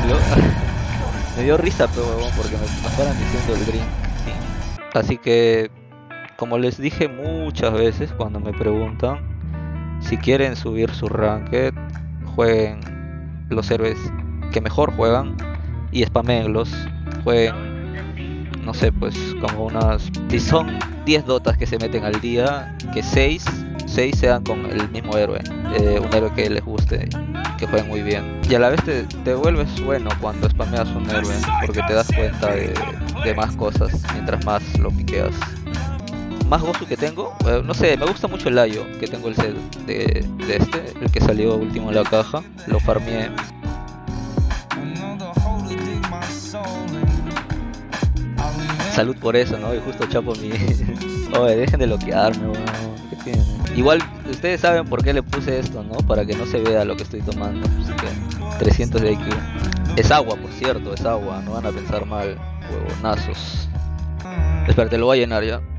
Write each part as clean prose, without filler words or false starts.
yo me dio risa, pero huevón, porque me fueran diciendo el Dream Team. Así que, como les dije muchas veces cuando me preguntan, si quieren subir su ranked, jueguen los héroes que mejor juegan y spameenlos. Jueguen, no sé, pues como unas... Si son 10 dotas que se meten al día, que 6 sean con el mismo héroe. Un héroe que les guste, que jueguen muy bien. Y a la vez te vuelves bueno cuando spameas un héroe, porque te das cuenta de más cosas mientras más lo piqueas. Más gozu que tengo, no sé, me gusta mucho el Ayo, que tengo el set de este, el que salió último en la caja. Lo farmeé. Salud por eso, ¿no? Y justo chapo mi... Oye, dejen de bloquearme, weón. ¿Qué tienen? Igual, ustedes saben por qué le puse esto, ¿no? Para que no se vea lo que estoy tomando. Así que 300 de IQ. Es agua, por cierto, es agua. No van a pensar mal, huevonazos. Espera, te lo voy a llenar ya.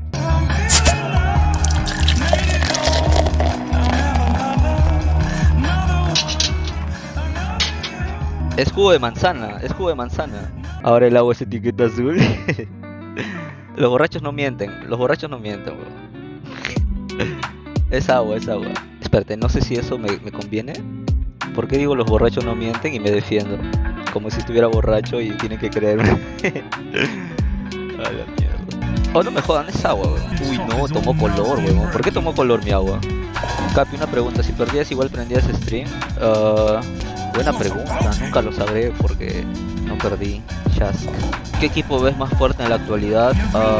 Es jugo de manzana, es jugo de manzana. Ahora el agua es etiqueta azul. Los borrachos no mienten, weón. Es agua, es agua. Espérate, no sé si eso me conviene. ¿Por qué digo los borrachos no mienten y me defiendo? Como si estuviera borracho y tienen que creerme. Ay, la mierda. Oh, no me jodan, es agua, weón. Uy, no, tomó color, weón. ¿Por qué tomó color mi agua? Capi, una pregunta, si perdías igual prendías stream. Buena pregunta, nunca lo sabré porque no perdí. Shask. ¿Qué equipo ves más fuerte en la actualidad?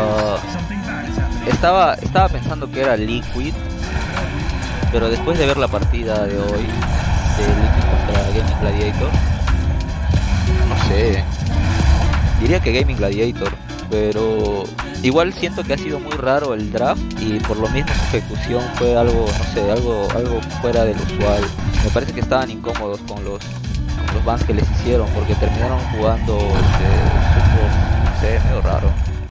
Estaba pensando que era Liquid, pero después de ver la partida de hoy de Liquid contra Gaming Gladiator, no sé, diría que Gaming Gladiator, pero igual siento que ha sido muy raro el draft y por lo mismo su ejecución fue algo, no sé, algo fuera del usual. Me parece que estaban incómodos con los bans que les hicieron porque terminaron jugando support, no sé, medio raro.